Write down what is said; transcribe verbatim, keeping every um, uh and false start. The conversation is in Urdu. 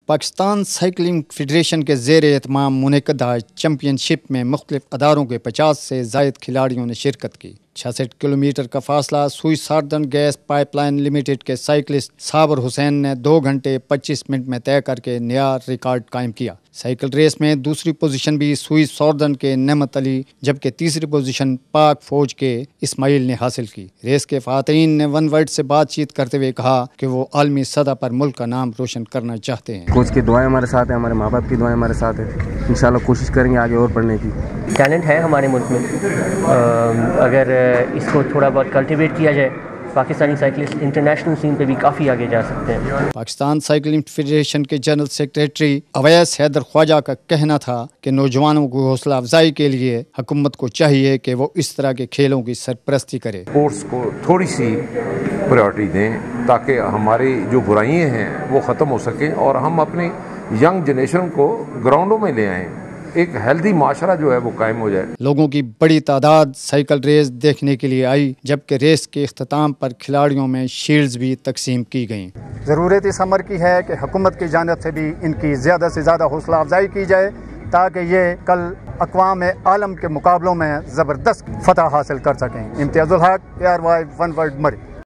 پاکستان سائیکلنگ فیڈریشن کے زیر اہتمام منعقدہ چیمپئن شپ میں مختلف اداروں کے پچاس سے زائد کھلاڑیوں نے شرکت کی۔ چھیاسٹھ کلومیٹر کا فاصلہ Sui Southern Gas Pipeline Limited کے سائیکلسٹ صابر حسین نے دو گھنٹے پچیس منٹ میں طے کر کے نیا ریکارڈ قائم کیا۔ سائیکل ریس میں دوسری پوزیشن بھی سوئی ساردھن کے نعمت علی جبکہ تیسری پوزیشن پاک فوج کے اسماعیل نے حاصل کی۔ ریس کے فاتحین نے ون ورڈ سے بات چیت کرتے ہوئے کہا کہ وہ عالمی سطح پر ملک کا نام روشن کرنا چاہتے ہیں۔ کوچ کی دعائیں ہمارے ساتھ ہیں، ہمارے ماں باپ کی دعائیں ہمارے ساتھ ہیں، انشاءاللہ کوشش کریں گے آگے اور پڑھنے کی۔ ٹیلنٹ ہے ہمارے ملک میں، اگر اس کو تھوڑا بہت کلٹیویٹ کیا جائے پاکستانی سائیکلسٹ انٹرنیشنل سین پہ بھی کافی آگے جا سکتے ہیں۔ پاکستان سائیکلنگ فیڈریشن کے جنرل سیکریٹری اویس حیدر خواجہ کا کہنا تھا کہ نوجوانوں کو حوصلہ افزائی کے لیے حکومت کو چاہیے کہ وہ اس طرح کے کھیلوں کی سرپرستی کرے۔ اسپورٹس کو تھوڑی سی پریورٹی دیں تاکہ ہماری جو برائیاں ہیں وہ ختم ہو سکیں اور ہم اپنی ینگ جنریشن کو گراؤنڈوں میں لے آئیں، ایک ہیلدی معاشرہ جو ہے وہ قائم ہو جائے۔ لوگوں کی بڑی تعداد سائیکل ریس دیکھنے کے لیے آئی، جبکہ ریس کے اختتام پر کھلاڑیوں میں شیلڈز بھی تقسیم کی گئیں۔ ضرورت اس امر کی ہے کہ حکومت کی جانب سے بھی ان کی زیادہ سے زیادہ حوصلہ افزائی کی جائے تاکہ یہ کل اقوام عالم کے مقابلوں میں زبردست فتح حاصل کر سکیں۔ Imtiaz Ulhaq, A R Y one world Murree.